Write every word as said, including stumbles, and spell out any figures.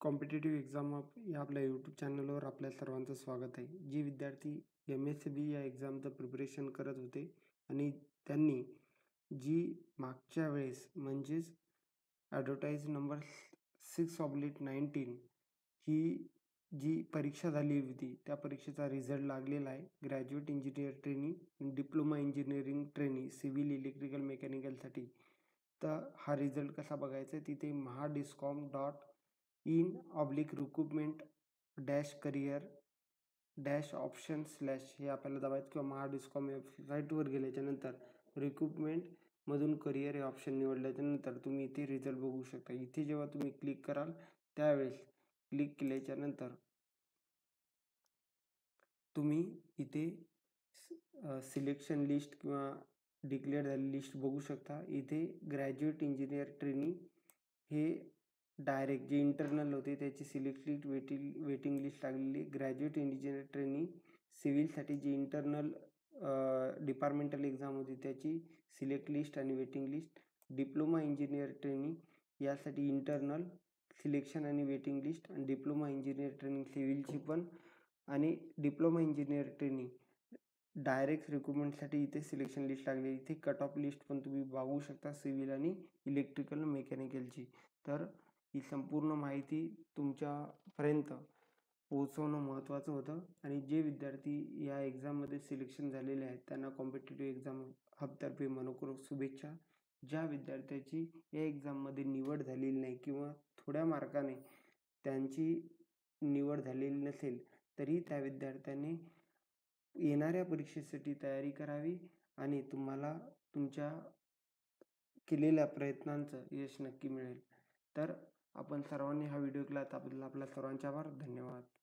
Competitive exam up या आपल्या YouTube चॅनलवर आपल्या सर्वांचं स्वागत आहे. जे विद्यार्थी एम एस सी बी या एक्झामचं प्रिपरेशन करत होते आणि त्यांनी जी मागच्या वेळेस म्हणजेच advertise number six oblique nineteen ही जी परीक्षा झाली होती त्या परीक्षेचा रिझल्ट लागलेला आहे. Graduate engineer trainee, diploma engineering trainee, civil electrical मेकॅनिकलसाठी. तर हा रिझल्ट कसा बघायचा आहे, तिथे Mahadiscom dot in oblique recruitment dash career dash option slash हे आपल्याला दाबायचं किंवा महाडिस्कॉम वेबसाईटवर गेल्याच्यानंतर रिक्रुटमेंटमधून करिअर हे ऑप्शन निवडल्याच्यानंतर तुम्ही इथे रिझल्ट बघू शकता. इथे जेव्हा तुम्ही क्लिक कराल त्यावेळेस क्लिक केल्याच्यानंतर तुम्ही इथे सिलेक्शन लिस्ट किंवा डिक्लेअर झालेली लिस्ट बघू शकता. इथे ग्रॅज्युएट इंजिनियर ट्रेनी हे डायरेक्ट जे इंटरनल होते त्याची select list waiting waiting list लागलेली. ग्रॅज्युएट इंजिनियर ट्रेनी सिव्हिलसाठी जी इंटरनल डिपार्टमेंटल एक्झाम होती त्याची सिलेक्ट लिस्ट आणि waiting list. Diploma engineer trainee यासाठी इंटरनल सिलेक्शन आणि वेटिंग लिस्ट आणि डिप्लोमा इंजिनियर ट्रेनिंग सिव्हिलची पण आणि डिप्लोमा इंजिनियर ट्रेनिंग डायरेक्ट रिक्रुटमेंटसाठी इथे सिलेक्शन लिस्ट लागली. इथे कट ऑफ लिस्ट पण तुम्ही बघू शकता सिव्हिल आणि इलेक्ट्रिकल मेकॅनिकलची. तर ही संपूर्ण माहिती तुमच्यापर्यंत पोहोचवणं महत्त्वाचं होतं आणि जे विद्यार्थी या एक्झाममध्ये सिलेक्शन झालेले आहेत त्यांना कॉम्पिटिटिव्ह एक्झाम हबतर्फे मनपूर्वक शुभेच्छा. ज्या विद्यार्थ्याची या एक्झाममध्ये निवड झालेली नाही किंवा थोड्या मार्काने त्यांची निवड झालेली नसेल तरी त्या विद्यार्थ्याने येणाऱ्या परीक्षेसाठी तयारी करावी आणि तुम्हाला तुमच्या केलेल्या प्रयत्नांचं यश नक्की मिळेल. तर आपण सर्वांनी हा व्हिडिओ केला त्याबद्दल आपल्या सर्वांचे आभार. धन्यवाद.